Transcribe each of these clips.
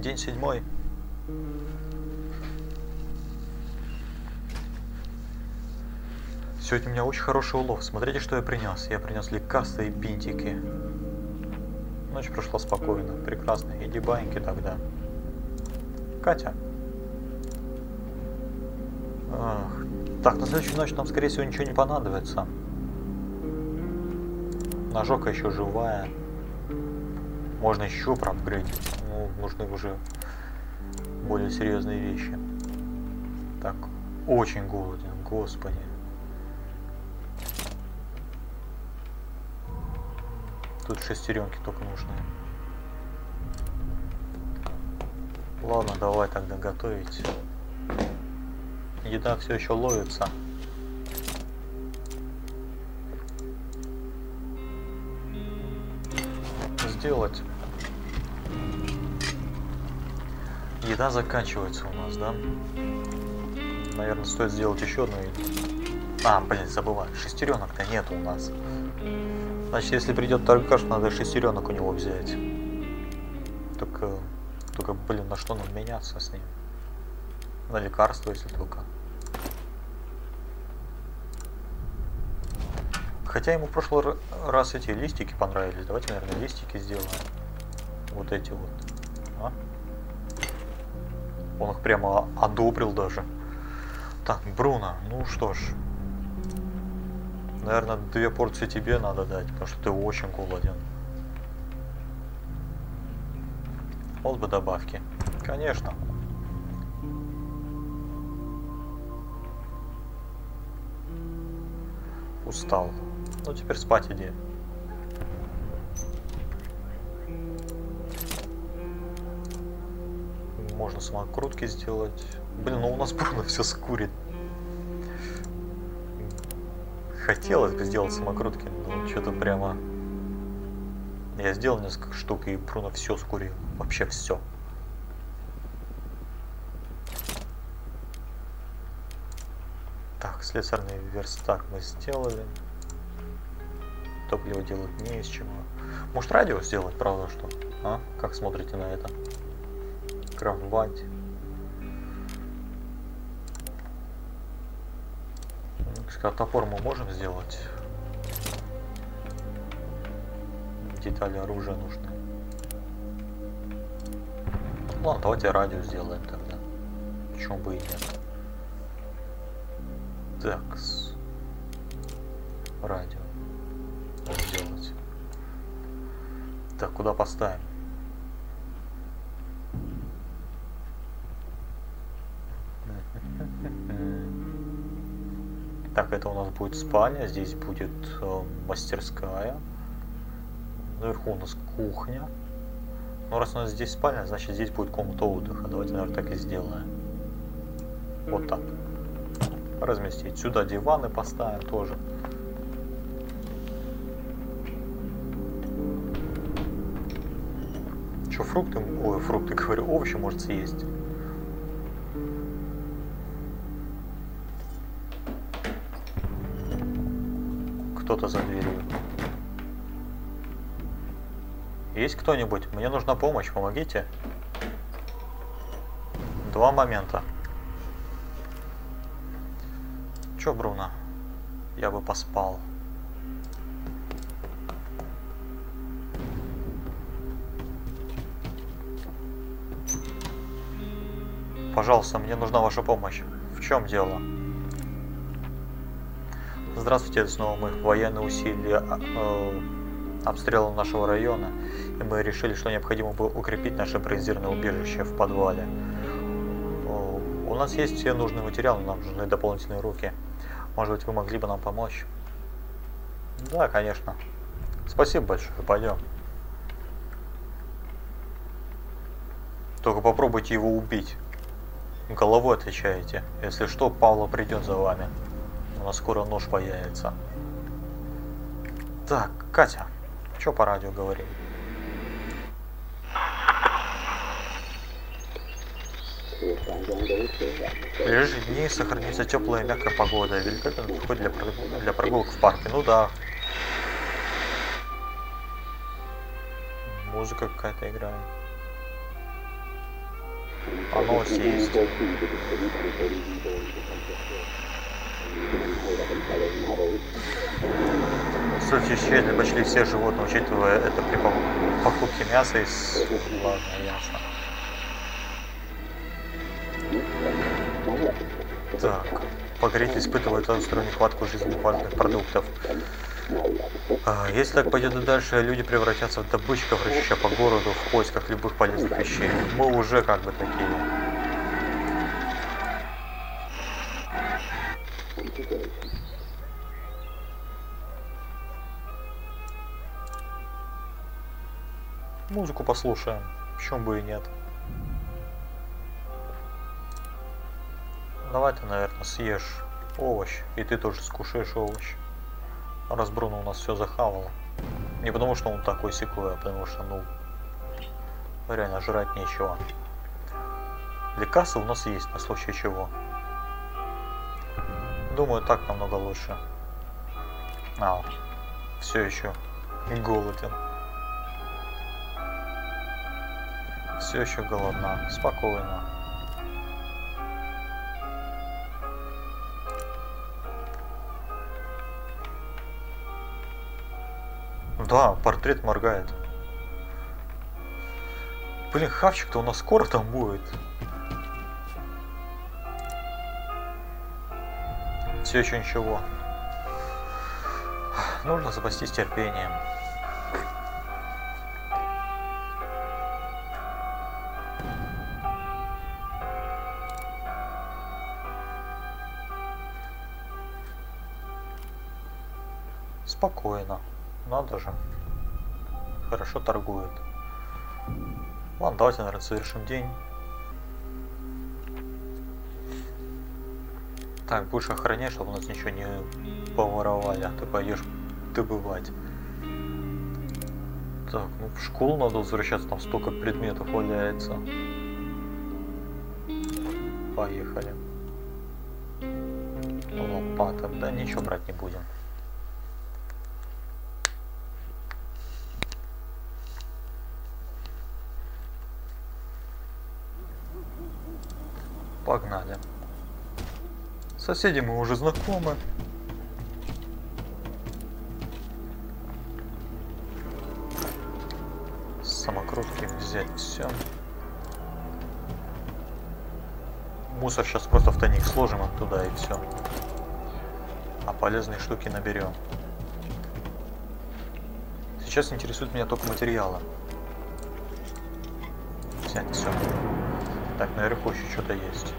День 7. Сегодня у меня очень хороший улов. Смотрите, что я принес. Я принес лекарства и бинтики. Ночь прошла спокойно. Прекрасно. Иди баиньки тогда. Катя. Ах. Так, на следующую ночь нам, скорее всего, ничего не понадобится. Ножовка еще живая. Можно еще проапгрейдить. Ну, нужны уже более серьезные вещи. Так, очень голоден, господи. Тут шестеренки только нужны. Ладно, давай тогда готовить. Еда все еще ловится. Сделать. Еда заканчивается у нас, да? Наверное, стоит сделать еще одну еду. А, блин, забываю. Шестеренок-то нет у нас. Значит, если придет торгаш, надо шестеренок у него взять. Только, блин, на что нам меняться с ним? На лекарство, если только. Хотя ему в прошлый раз эти листики понравились. Давайте, наверное, листики сделаем. Вот эти вот. А? Он их прямо одобрил даже. Так, Бруно, ну что ж. Наверное, 2 порции тебе надо дать, потому что ты очень голоден. Вот бы добавки. Конечно. Устал. Ну теперь спать иди. Можно самокрутки сделать. Блин, ну у нас Бруно все скурит. Хотелось бы сделать самокрутки, но что-то прямо... Я сделал несколько штук, и Бруно все скурил. Вообще все. Так, слесарный верстак мы сделали. Топливо делать не из чего. Может, радио сделать, правда, что? А? Как смотрите на это? Крафтбанди. Топор мы можем сделать. Детали оружия нужны. Ладно, давайте радио сделаем тогда. Почему бы и нет. Такс. Радио. Сделать. Так, куда поставим? Так, это у нас будет спальня, здесь будет мастерская. Наверху у нас кухня. Ну, раз у нас здесь спальня, значит здесь будет комната отдыха. Давайте, наверное, так и сделаем. Вот так. Разместить. Сюда диваны поставим тоже. Что, фрукты? Ой, фрукты, говорю, овощи может съесть. Кто-то за дверью. Есть кто-нибудь? Мне нужна помощь, помогите. 2 момента. Чё, Бруно? Я бы поспал. Пожалуйста, мне нужна ваша помощь. В чем дело? Здравствуйте, это снова мы. Военные усилия обстрела нашего района, и мы решили, что необходимо было укрепить наше импровизированное убежище в подвале. У нас есть все нужные материалы, нам нужны дополнительные руки. Может быть, вы могли бы нам помочь? Да, конечно. Спасибо большое, пойдем. Только попробуйте его убить. Головой отвечаете. Если что, Павла придет за вами. У нас скоро нож появится. Так, Катя, что по радио говорим? В ближайшие дни сохранится теплая и мягкая погода. Великолепный подход для прогулок в парке. Ну да. Музыка какая-то играет. А новости есть. Кстати, исчезли почти все животные, учитывая это при покупке мяса из... Ладно, ясно. Так, погореть испытывает острую нехватку жизненно важных продуктов. Если так пойдет и дальше, люди превратятся в добытчиков, рыщущих по городу в поисках любых полезных вещей. Мы уже как бы такие. Музыку послушаем, почему бы и нет. Давай ты, наверное, съешь овощ, и ты тоже скушаешь овощ. Раз Бруно у нас все захавал. Не потому что он такой секой, а потому что, ну, реально жрать нечего. Лекарства у нас есть на случай чего. Думаю, так намного лучше. Все еще голоден. Все еще голодна. Спокойно. Да, портрет моргает. Блин, хавчик-то у нас скоро там будет. Все еще ничего. Нужно запастись терпением. Спокойно. Надо же. Хорошо торгует. Ладно, давайте, наверное, совершим день. Так, будешь охранять, чтобы у нас ничего не поворовали, а ты пойдешь добывать. Так, ну в школу надо возвращаться, там столько предметов валяется. Поехали. Лопата, да ничего брать не будем. Погнали. Соседи мы уже знакомы. Самокрутки взять все. Мусор сейчас просто в тайник сложим оттуда и все. А полезные штуки наберем. Сейчас интересует меня только материалы. Взять все. Так, наверху еще что-то есть.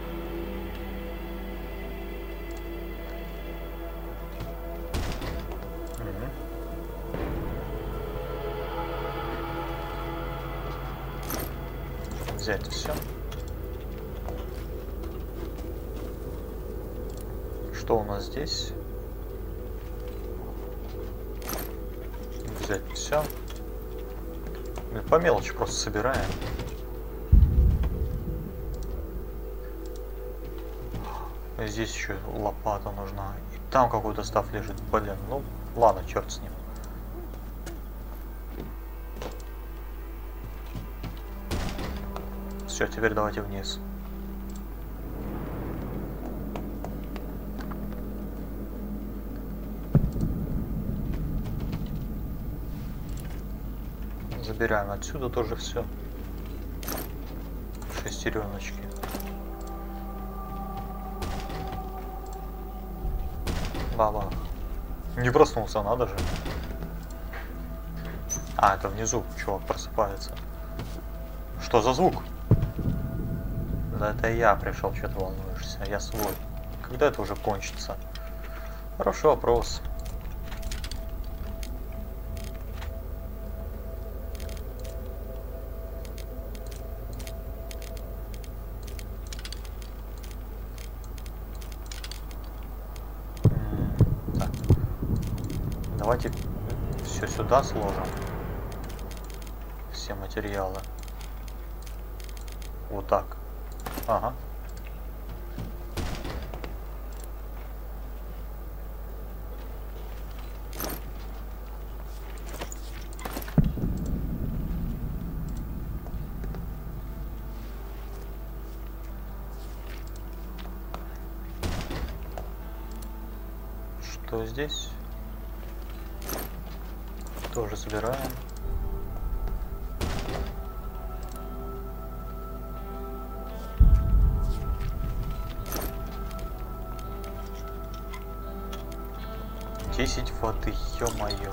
Взять все. Что у нас здесь? Взять все. По мелочи просто собираем. Здесь еще лопата нужна. И там какой-то став лежит. Блин, ну ладно, черт с ним. Все, теперь давайте вниз. Забираем отсюда тоже все. Шестереночки. Баба. Не проснулся, надо же. А, это внизу чувак просыпается. Что за звук? Да это я пришел, что ты волнуешься, я свой. Когда это уже кончится? Хороший вопрос. Так. Давайте все сюда сложим. Все материалы. Вот так. Ага. что здесь? Тоже собираем. Десять воды, ё-моё.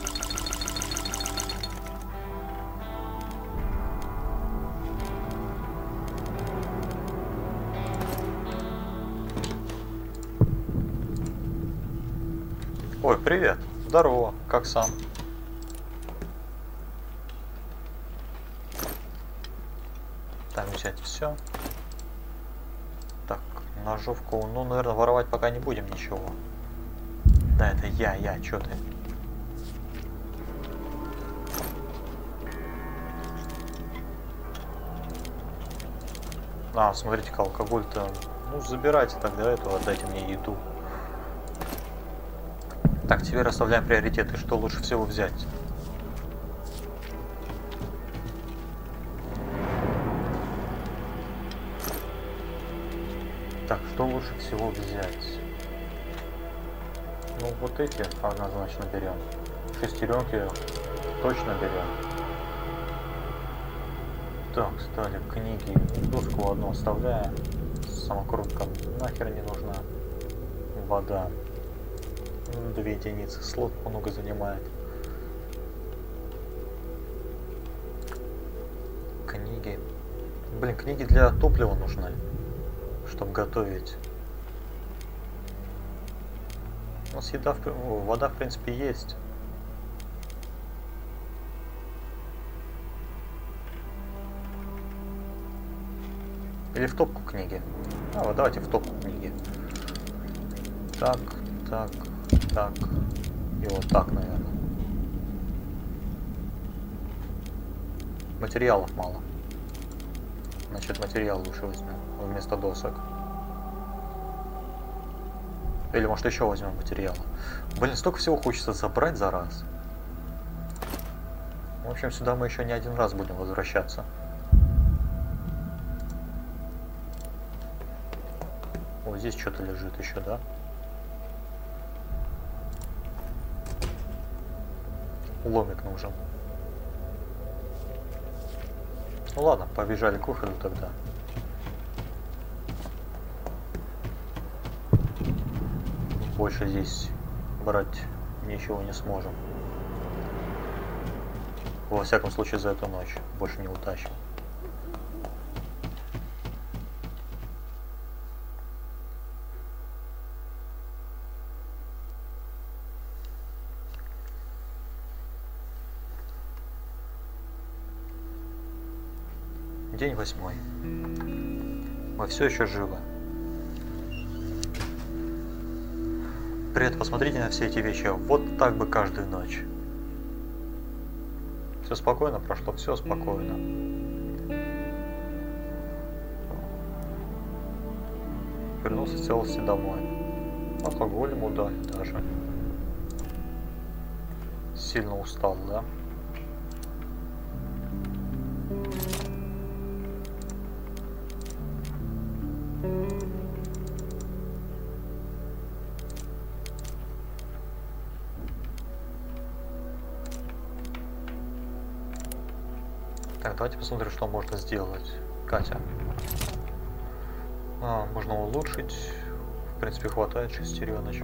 Ой, привет. Здорово. Как сам? Там взять все. Так, ножовку. Ну, наверное, воровать пока не будем ничего. Да, это я, чё ты? А, смотрите-ка, алкоголь-то. Ну, забирайте тогда эту, отдайте мне еду. Так, теперь расставляем приоритеты. Что лучше всего взять? Так, что лучше всего взять? Ну, вот эти однозначно берем. Шестеренки точно берем. Так, стали книги. Доску одну оставляем. Самокрутка нахер не нужна. Вода. 2 единицы. Слот много занимает. Книги. Блин, книги для топлива нужны, чтобы готовить. У нас еда, вода в принципе есть. Или в топку книги. А, вот давайте в топку книги. Так, так, так. И вот так, наверное. Материалов мало. Значит, материал лучше возьмем вместо досок. Или может еще возьмем материала. Блин, столько всего хочется забрать за раз. В общем, сюда мы еще не один раз будем возвращаться. Вот здесь что-то лежит еще, да? Ломик нужен. Ну ладно, побежали к выходу тогда. Больше здесь брать ничего не сможем. Во всяком случае за эту ночь. Больше не утащим. День 8. Мы все еще живы. Привет, посмотрите на все эти вещи. Вот так бы каждую ночь. Все спокойно прошло, все спокойно. Вернулся в целости домой. Алкоголь ему дали даже. Сильно устал, да? Так, давайте посмотрим, что можно сделать. Катя. Можно улучшить. В принципе, хватает шестереночек.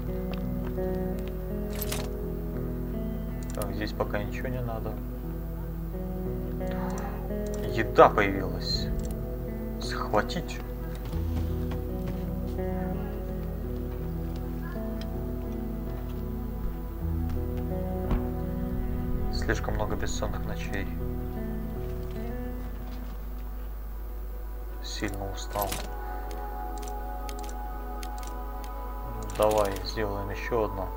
Так, здесь пока ничего не надо. Еда появилась. Схватить. Слишком много бессонных ночей. Сильно устал. Давай сделаем еще одно.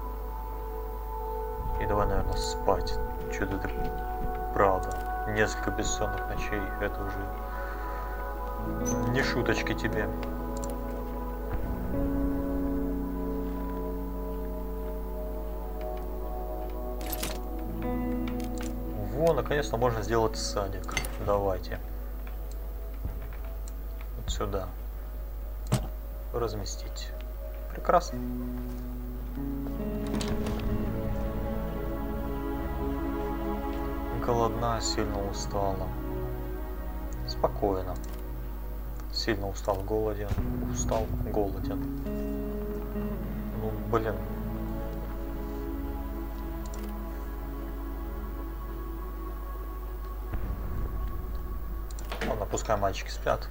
И давай, наверное, спать. Что-то ты правда. Несколько бессонных ночей. Это уже не шуточки тебе. Во, наконец-то можно сделать садик. Давайте. Вот сюда. Разместить. Прекрасно. голодна, сильно устала. Спокойно. Сильно устал, голоден. Устал, голоден. Ну, блин. Ладно, пускай мальчики спят.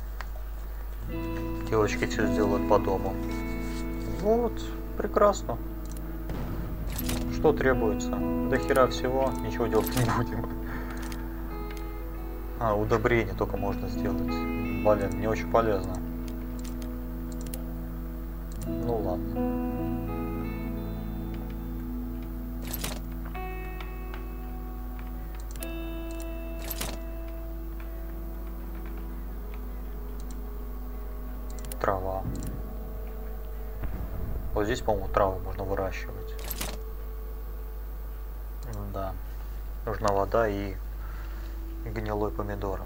Девочки все сделают по дому. Вот, прекрасно. Что требуется? До хера всего, ничего делать не будем. А, удобрение только можно сделать. Блин, не очень полезно. Ну ладно. Трава. Вот здесь, по-моему, траву можно выращивать. Да. Нужна вода и гнилой помидор.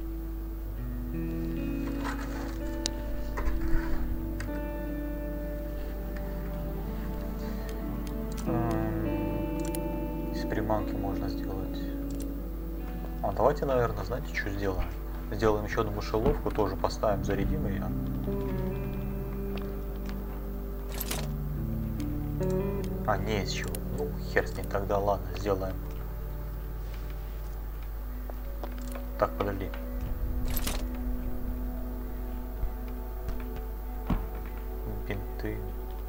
Из приманки можно сделать. А давайте, наверное, знаете, что сделаем? Сделаем еще одну мышеловку, тоже поставим, зарядим ее. А, не из чего. Ну, хер с ним тогда, ладно, сделаем. Так, подожди. Бинты.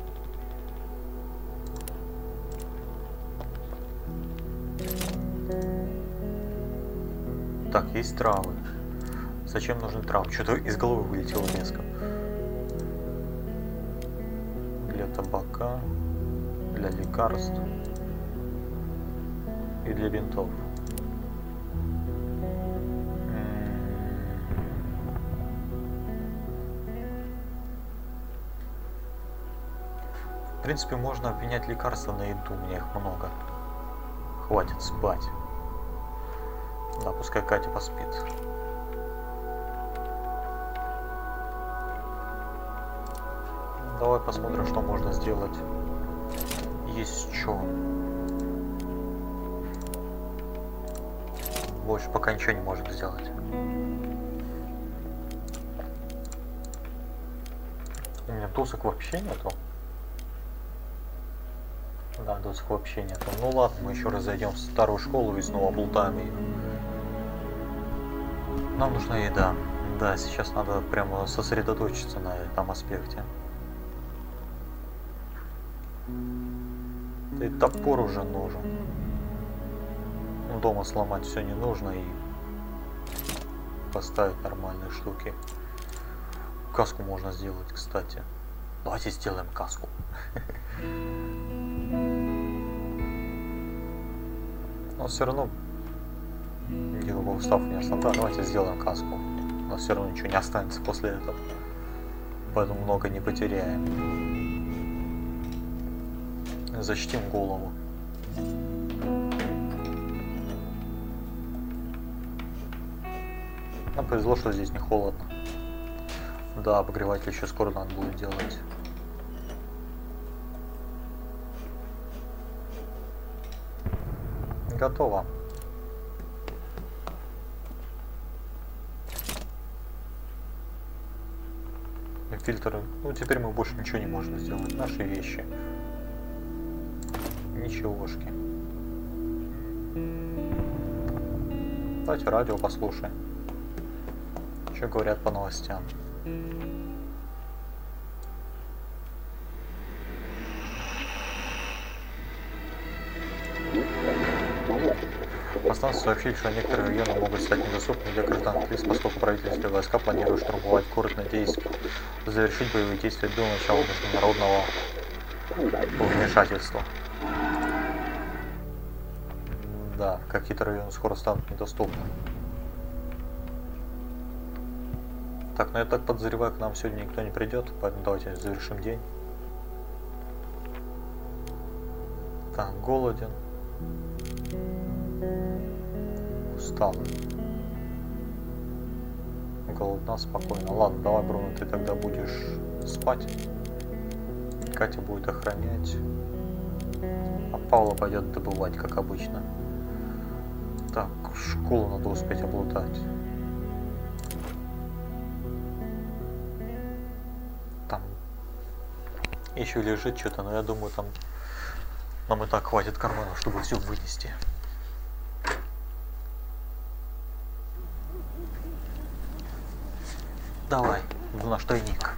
Так, есть травы. Зачем нужны травы? Что-то из головы вылетело резко. Для табака, для лекарств и для бинтов. В принципе, можно обменять лекарства на еду, у меня их много. Хватит спать. Да, пускай Катя поспит. Давай посмотрим, что можно сделать. Есть что. Больше пока ничего не можем сделать. У меня досок вообще нету. Да, досок вообще нету. Ну ладно, мы еще раз зайдем в старую школу и снова облутаем ее. Нам нужна еда. Да, сейчас надо прямо сосредоточиться на этом аспекте. И топор уже нужен. Дома сломать все не нужно и поставить нормальные штуки. Каску можно сделать, кстати. Давайте сделаем каску. Но все равно никакого устава не осталось. Да, давайте сделаем каску. Но все равно ничего не останется после этого. Поэтому много не потеряем. Защитим голову. Нам повезло, что здесь не холодно. Да, обогреватель еще скоро надо будет делать. Готово. Фильтры. Ну, теперь мы больше ничего не можем сделать. Наши вещи. Ничегошки. Давайте радио послушаем. Что говорят по новостям. Повстанцы сообщили, что некоторые районы могут стать недоступными для гражданских лиц, поскольку правительственные войска планируют штурмовать город, надеясь завершить боевые действия до начала международного вмешательства. Да, какие-то районы скоро станут недоступны. Так, ну я так подозреваю, к нам сегодня никто не придет, поэтому давайте завершим день. Так, голоден. Устал. Голодна, спокойно. Ладно, давай, Бруно, ты тогда будешь спать. Катя будет охранять. А Павла пойдет добывать, как обычно. Так, школу надо успеть облутать. Там еще лежит что-то, но я думаю, там нам и так хватит карманов, чтобы все вынести. Давай в наш тайник.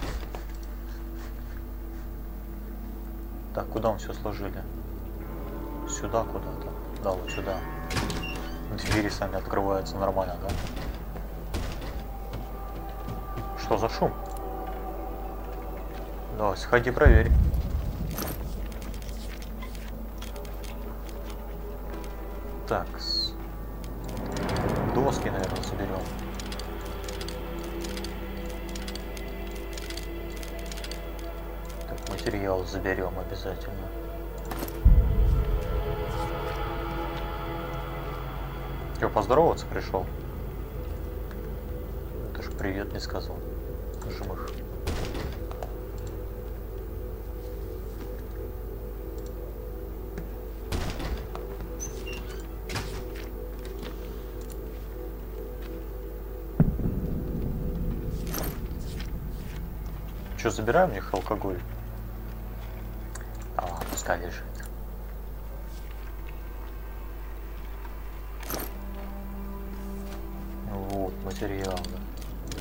Так, куда мы все сложили? Сюда куда-то. Да, вот сюда. Двери сами открываются нормально, да? Что за шум? Давай, сходи, проверь. Так, доски, наверное, соберем. Так, материал заберем обязательно. Че, поздороваться пришел? Ты ж привет не сказал. Жмых. Что, забираем у них алкоголь? А, пускай лежит. Вот, материал, да.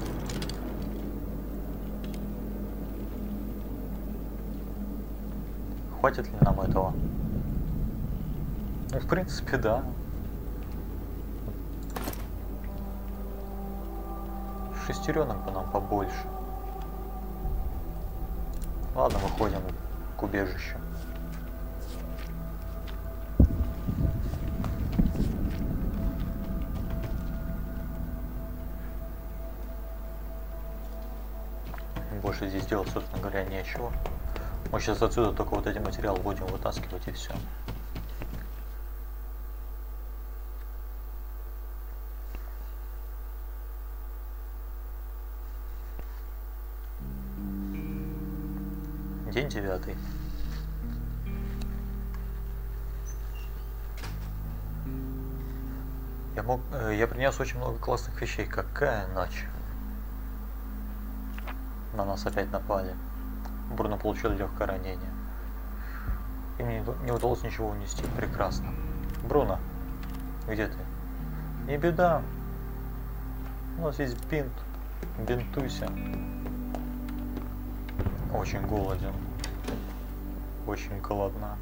Хватит ли нам этого? Ну, в принципе, да. Шестеренок бы нам побольше. Ладно, выходим к убежищу. Больше здесь делать, собственно говоря, нечего. Мы сейчас отсюда только вот эти материалы будем вытаскивать и все. День 9. Я принес очень много классных вещей. Какая ночь? На нас опять напали. Бруно получил легкое ранение. И мне не удалось ничего унести. Прекрасно. Бруно, где ты? Не беда. У нас есть бинт. Бинтуйся. Очень голоден. Очень голодна.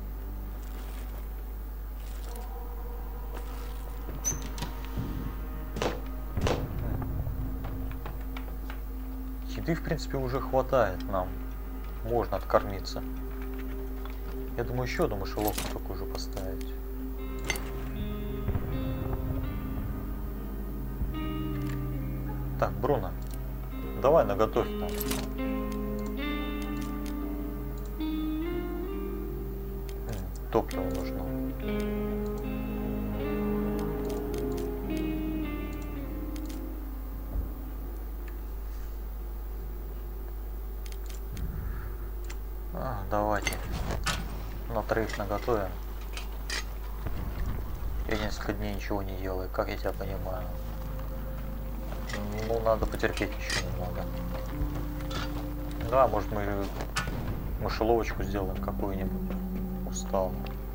Еды, в принципе, уже хватает нам. Можно откормиться. Я думаю, еще одну мышеловку такую же поставить. Так, Бруно, давай наготовь нам. Топливо нужно. Давайте на троих наготовим. Я несколько дней ничего не ел, и как я тебя понимаю. Ну, надо потерпеть еще немного. Да, может мы мышеловочку сделаем какую-нибудь. Устал.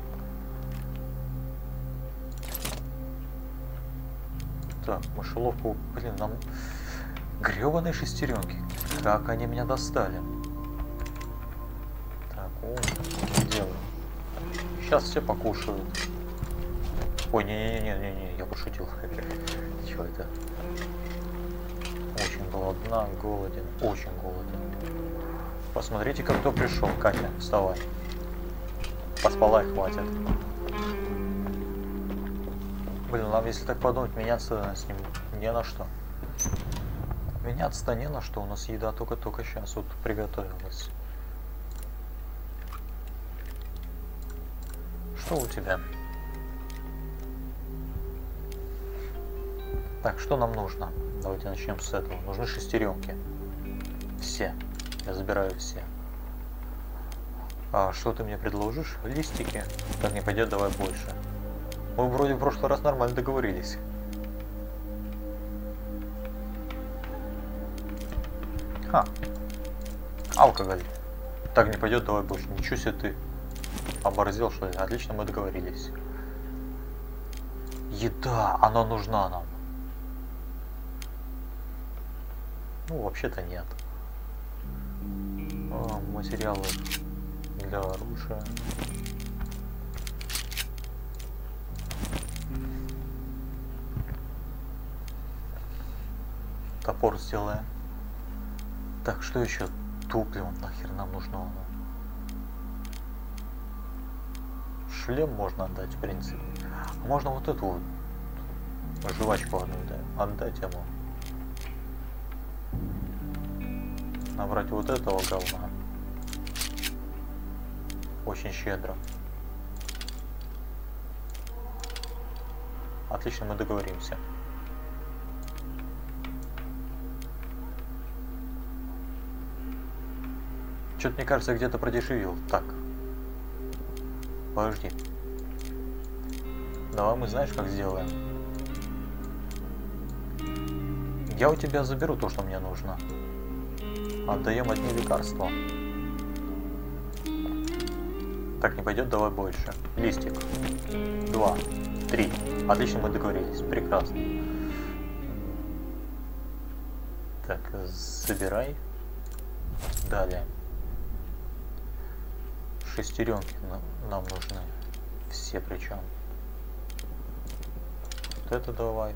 Так, мышеловку, блин, нам гребаные шестеренки. Как они меня достали. Так, делаем. Сейчас все покушают. Ой, не, я пошутил. Чего это? Очень голодна, голоден, очень голоден. Посмотрите, как кто пришел. Катя, вставай. Поспала и хватит. Блин, нам если так подумать, меняться с ним не на что. Меняться-то не на что, у нас еда только сейчас вот приготовилась. Что у тебя? Так, что нам нужно? Давайте начнем с этого. Нужны шестеренки. Все. Я забираю все. А что ты мне предложишь? Листики? Так не пойдет, давай больше. Мы вроде в прошлый раз нормально договорились. Ха. Алкоголь. Так не пойдет, давай больше. Ничего себе ты. Оборзел, что ли? Отлично, мы договорились. Еда, она нужна нам. Ну, вообще-то нет. Материалы для оружия. Топор сделаем. Так, что еще? Топливо нахер нам нужно? Шлем можно отдать, в принципе. А можно вот эту вот жвачку одну, да, отдать ему. Набрать вот этого говна. Очень щедро. Отлично, мы договоримся. Что-то, мне кажется, где-то продешевил. Так. Подожди. Давай мы, знаешь, как сделаем? Я у тебя заберу то, что мне нужно. Отдаем одни лекарства. Так не пойдет, давай больше. Листик. 2, 3. Отлично, мы договорились. Прекрасно. Так, забирай. Далее. Шестеренки нам нужны. Все причем. Вот это давай.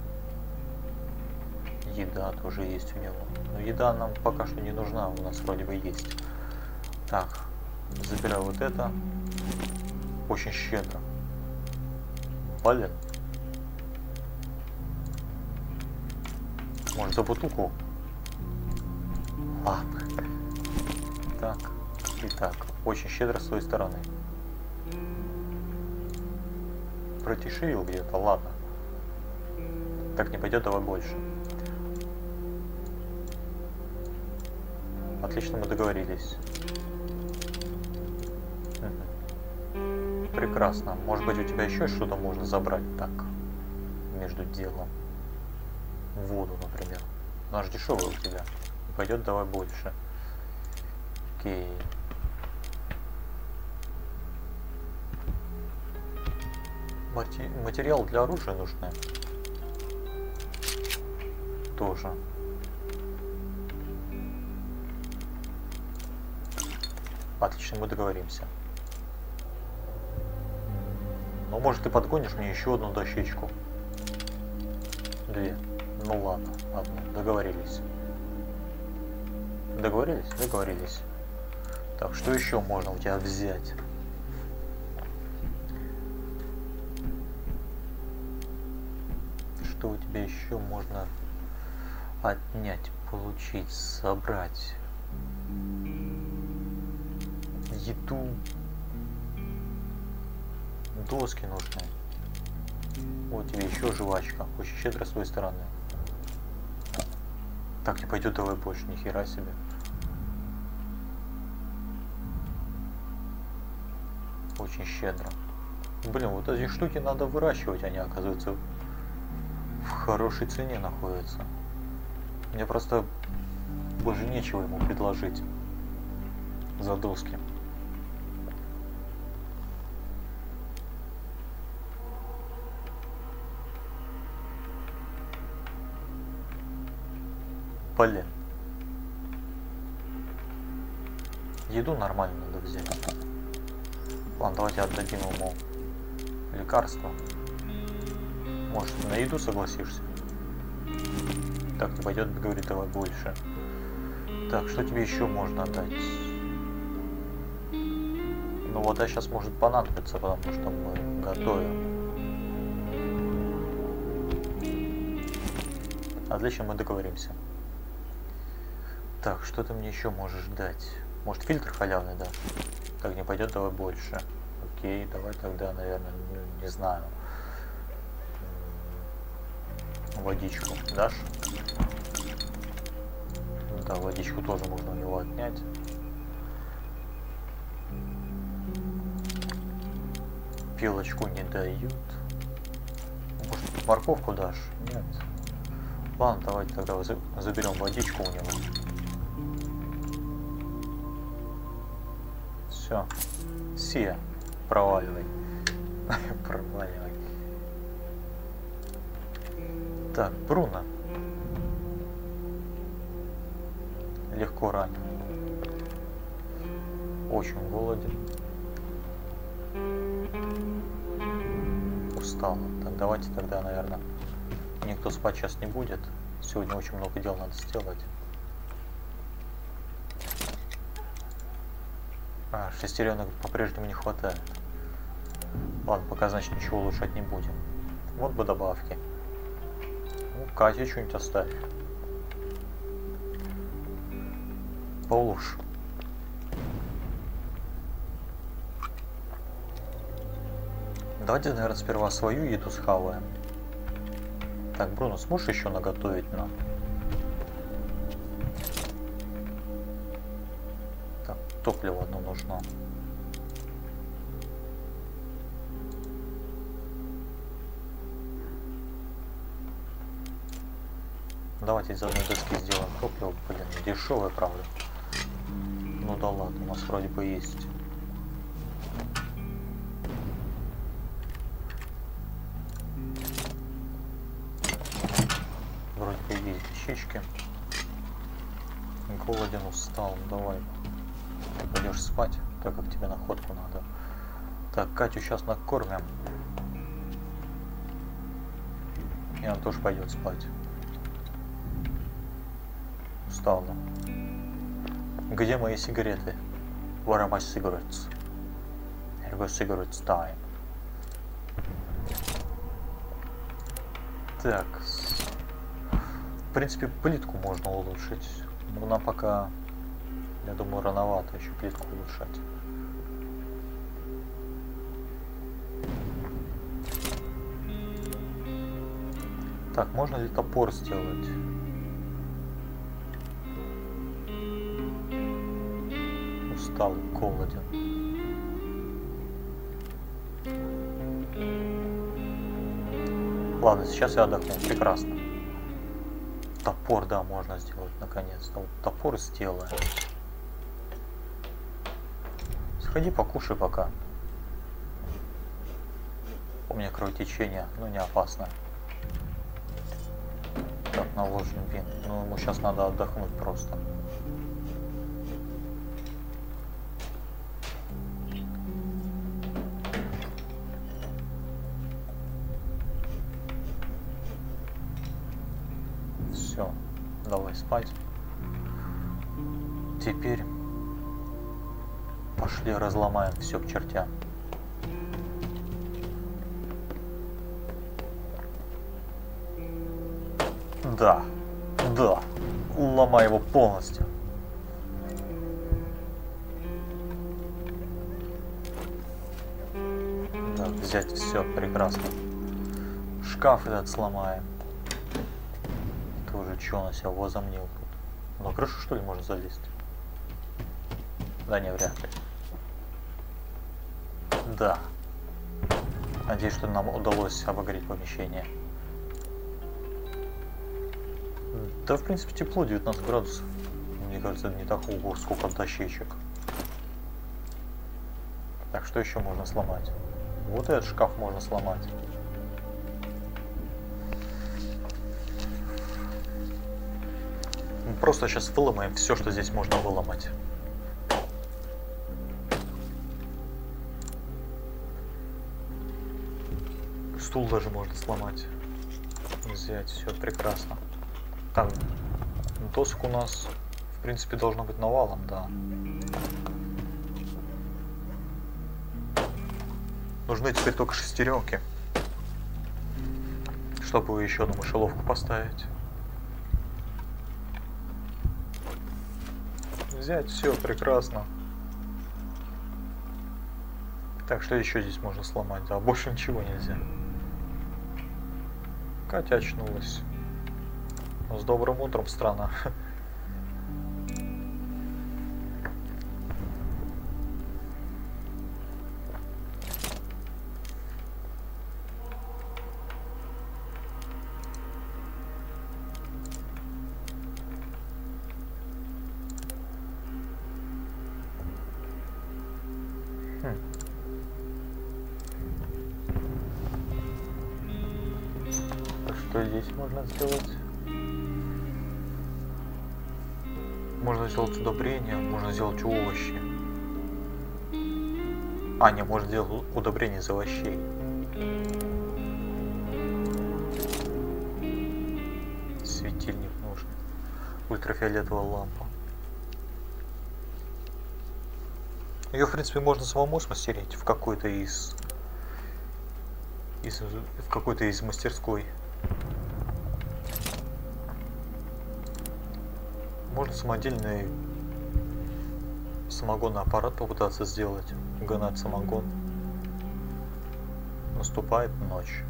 Еда тоже есть у него. Но еда нам пока что не нужна. У нас вроде бы есть. Так. Забираю вот это. Очень щедро. Блин. Может, за бутылку? Ладно. Так. И так. Очень щедро с той стороны. Продешевил где-то, ладно. Так не пойдет, давай больше. Отлично, мы договорились. Прекрасно. Может быть, у тебя еще что-то можно забрать так, между делом. Воду, например. Она же дешевая у тебя. Пойдет, давай больше. Окей. Материал для оружия нужны. Тоже. Отлично, мы договоримся. Ну, может, ты подгонишь мне еще одну дощечку. 2. Ну ладно, одну. Договорились. Договорились? Договорились. Так, что еще можно у тебя взять? Что у тебя еще можно отнять, получить, собрать? Еду. Доски нужны. Вот тебе еще жвачка. Очень щедро с твоей стороны. Так не пойдет, давай больше. Ни хера себе. Очень щедро. Блин, вот эти штуки надо выращивать, они, оказывается, в хорошей цене находятся. Мне просто больше нечего ему предложить за доски. Блин. Еду нормально надо взять. Ладно, давайте отдадим ему лекарство. Может, на еду согласишься? Так не пойдет, говорит, давай больше. Так, что тебе еще можно дать? Ну, вода сейчас может понадобиться, потому что мы готовим. Отлично, мы договоримся. Так, что ты мне еще можешь дать? Может, фильтр халявный дашь? Так не пойдет, давай больше. Окей, давай тогда, наверное, не знаю. Водичку дашь? Да, водичку тоже можно у него отнять. Пилочку не дают. Морковку дашь? Нет. Ладно, давайте тогда заберем водичку у него. Все. Сия. Проваливай. Проваливай. Так, Бруно. Легко ранен. Очень голоден. Устал. Так, давайте тогда, наверное, никто спать сейчас не будет. Сегодня очень много дел надо сделать. Шестеренок по-прежнему не хватает. Ладно, пока, значит, ничего улучшать не будем. Вот бы добавки. Ну, Кате что-нибудь оставь. Паулуш. Давайте, наверное, сперва свою еду схаваем. Так, Бруно, сможешь еще наготовить нам? Так, топливо одно нужно. Давайте из одной доски сделаем топливо. Блин, дешевое, правда. Ну да ладно, у нас вроде бы есть. Вроде бы есть вещички. Голоден, устал. Давай пойдешь спать, так как тебе находку надо. Так, Катю сейчас накормим. И она тоже пойдет спать. Устала. Где мои сигареты? Where are my cigarettes? Here goes cigarettes time. Так. В принципе, плитку можно улучшить. Но нам пока, я думаю, рановато еще плитку улучшать. Так, можно ли топор сделать? Устал, голоден. Ладно, сейчас я отдохну. Прекрасно. Топор, да, можно сделать наконец-то. Вот топор сделаем. Сходи покушай пока. У меня кровотечение, но не опасно. Так, наложен бинт. Ну, ему сейчас надо отдохнуть просто. Все, давай спать. Теперь пошли разломаем все к чертям. Да, да, ломай его полностью. Так, взять все, прекрасно. Шкаф этот сломаем. Тоже что на себя возомнил тут? На крышу, что ли, можно залезть? Да не, вряд ли. Да. Надеюсь, что нам удалось обогреть помещение. Да, в принципе, тепло, 19 градусов. Мне кажется, это не так ого, сколько дощечек. Так, что еще можно сломать? Вот этот шкаф можно сломать. Мы просто сейчас выломаем все, что здесь можно выломать. Стул даже можно сломать. Взять, все прекрасно. Так, досок у нас, в принципе, должно быть навалом, да. Нужны теперь только шестеренки, чтобы еще одну мышеловку поставить. Взять, все прекрасно. Так, что еще здесь можно сломать? Да, больше ничего нельзя. Катя очнулась. С добрым утром, страна. здесь можно сделать? Можно сделать удобрение, можно сделать овощи. А, не, можно сделать удобрение из овощей. Светильник нужен. Ультрафиолетовая лампа. Ее, в принципе, можно самому смастерить в какой-то из мастерской. Можно самодельный самогонный аппарат попытаться сделать, угнать самогон. Наступает ночь.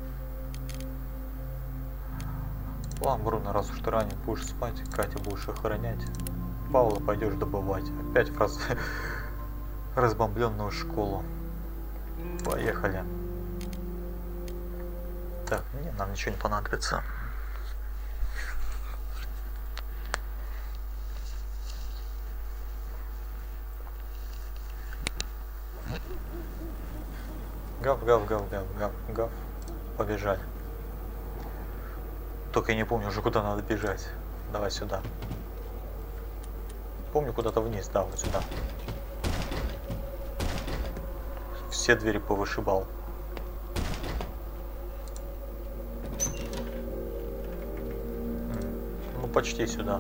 Ладно, Бруно, раз уж ты ранен, будешь спать, Катя будешь охранять, Павла пойдешь добывать. Опять в разбомбленную школу. Поехали. Так, не, нам ничего не понадобится. Гав, гав, гав, гав, гав, гав. Побежали. Только я не помню уже, куда надо бежать. Давай сюда. Помню, куда-то вниз, да, вот сюда. Все двери повышибал. Ну, почти сюда.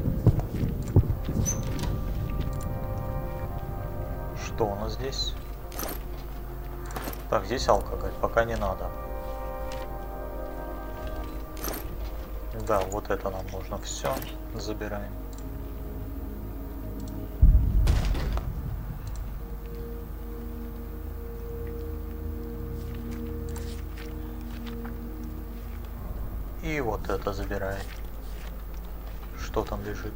Что у нас здесь? Так, здесь алкоголь, пока не надо. Да, вот это нам нужно. Все, забираем. И вот это забирай. Что там лежит?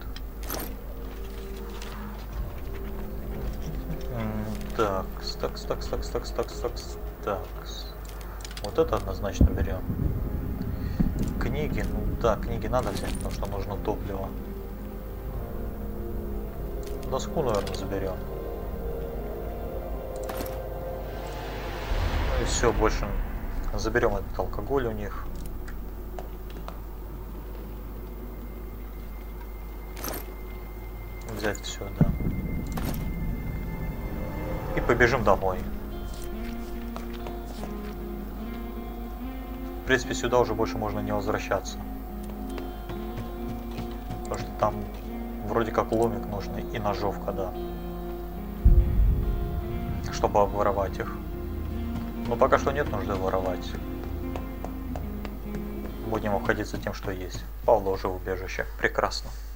Такс. Вот это однозначно берем. Книги, ну да, книги надо взять, потому что нужно топливо. Доску, наверное, заберем. Ну и все, больше заберем этот алкоголь у них. Взять все, да. И побежим домой. В принципе, сюда уже больше можно не возвращаться. Потому что там вроде как ломик нужный и ножовка, да. Чтобы обворовать их. Но пока что нет нужды воровать. Будем обходиться тем, что есть. Павла уже в убежище. Прекрасно.